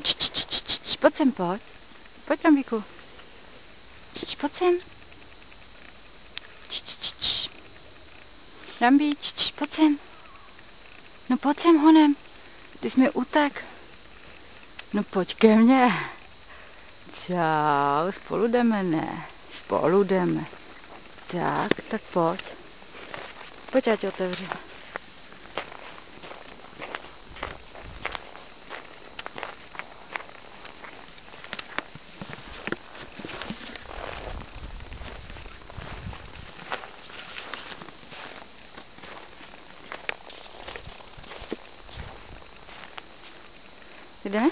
Pojď sem, pojď. Pojď, Rambíku. Pojď sem. Rambí, pojď sem. No pojď sem honem. Ty jsi mi utek. No pojď ke mně. Čau, spolu jdeme, ne? Spolu jdeme. Tak pojď. Pojď, já tě otevřu. Jdeme?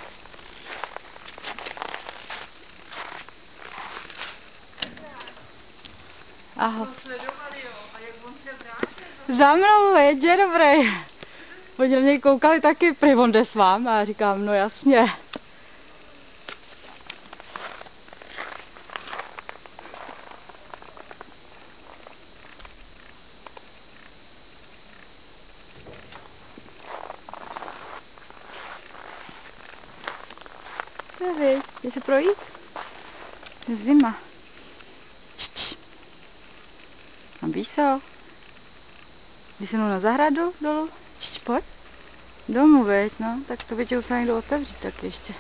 Ahoj. Za mnou jedě, dobrý. Oni na mě koukali taky, prý on jde s vám. A já říkám, no jasně. Jde se projít? Je zima. Tam výso. Jdi se mnou na zahradu dolů? Pojď. Domů, veď, no. Tak to většinou se někdo otevřít tak ještě.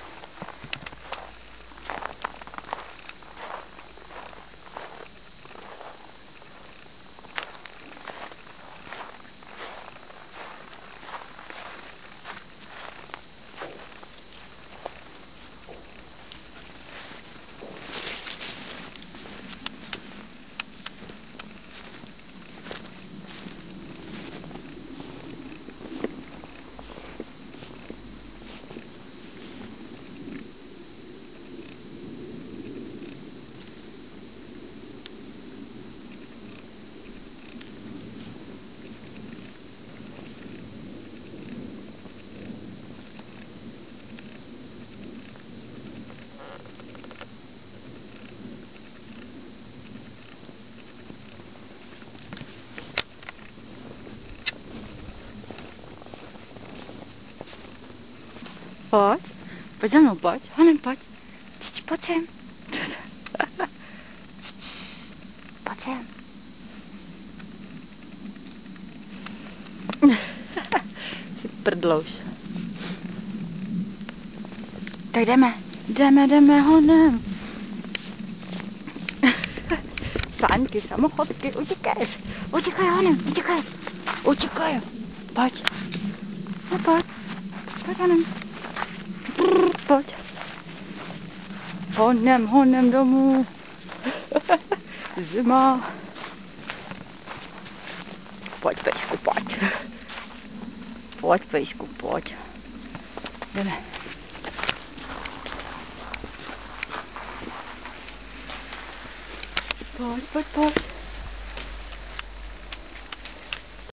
Pojď za mnou, pojď, honem, pojď. Pojď sem. Pojď sem. Jsi prdlouš. Tak jdeme honem. Sáňky, samochodky, utíkaj honem, utíkaj. Pojď. No pojď honem. Pojď. Honem domů. Zima. Pojď, pejsku, pojď. Pojď, pejsku, pojď. Jdeme. Pojď.